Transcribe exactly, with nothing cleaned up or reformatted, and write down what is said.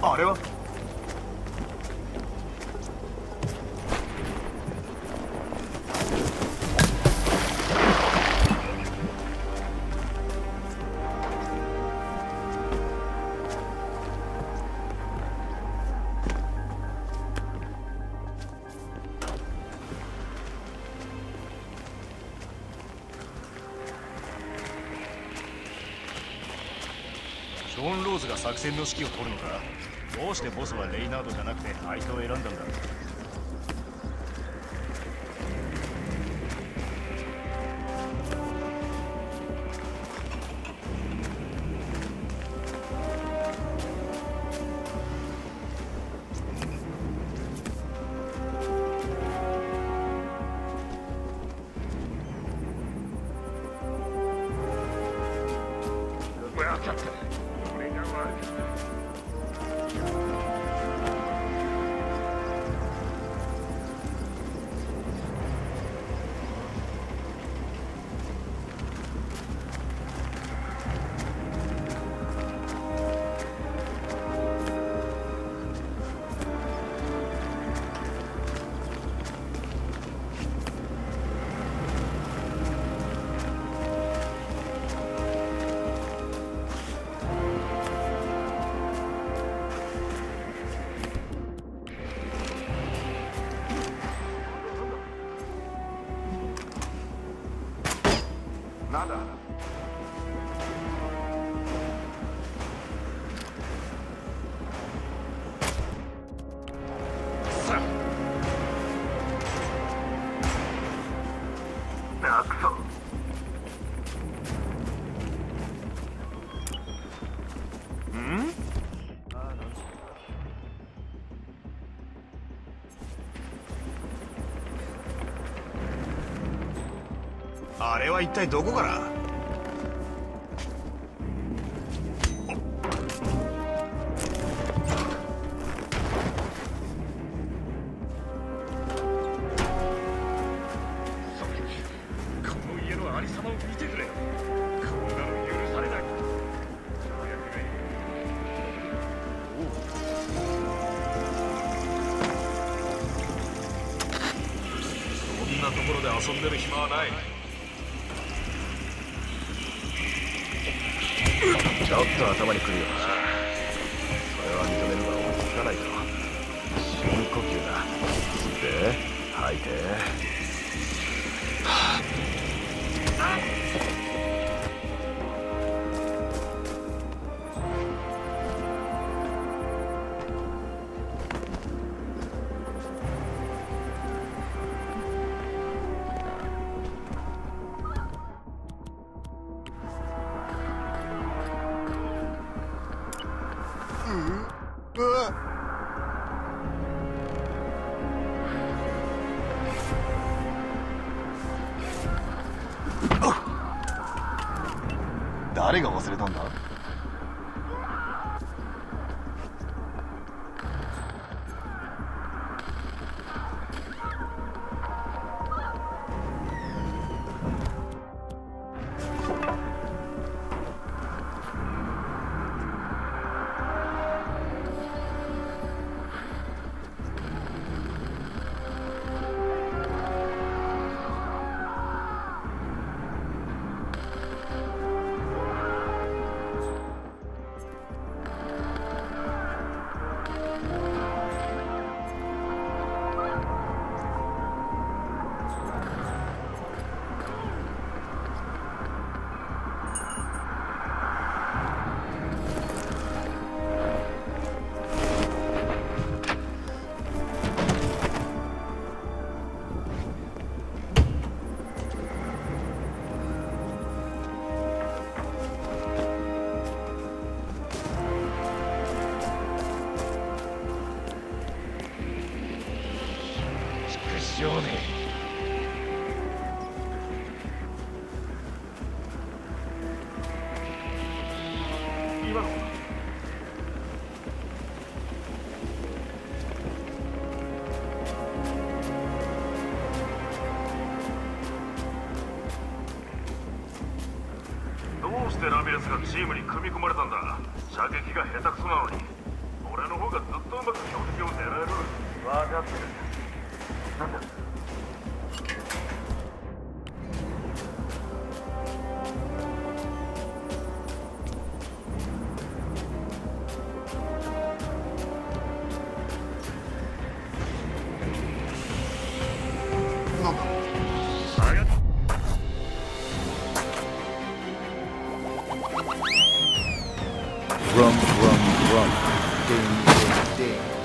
あれはショーン・ローズが作戦の指揮を取るのか。どうしてボスはレイナードじゃなくて相手を選んだんだ。 分かった。俺が悪かった。なんださあくそんあれは一体どこから？ この家のありさまを見てくれ。こんなの許されない。 そんなところで遊んでる暇はない。 ちょっと頭にくるよな。それは認めるが追いつかないと。深呼吸だ。吸って吐いて、はあうわっ誰が忘れたんだ？ しょうね。今のどうしてラミレスがチームに組み込まれたんだ。射撃が下手くそなのに。 俺の方がずっとうまく標的を狙える。分かってる。なんだ。 Rum, rum, rum. Ding, ding, ding.